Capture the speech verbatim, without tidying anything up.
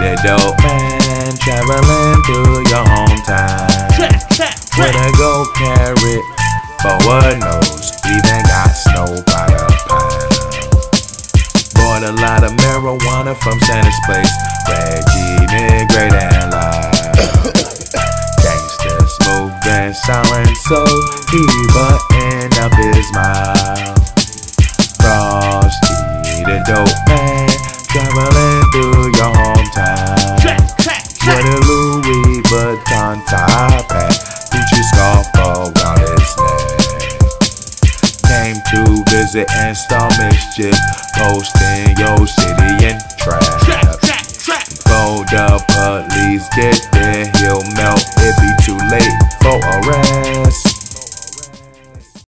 a dope man traveling through your hometown. With a gold carrot for a nose, even got snow by the pound. Bought a lot of marijuana from Santa's place. Reggie, nigga, great and live. Gangsters moving silent, so he buttoned up his mouth. Frosty, the dope man traveling through your hometown. With a Louis Vuitton top hat, Gucci scarf around his neck. Came to visit and start mischief, posting your city in trap. Before the police get there, he'll melt. It be too late for arrest.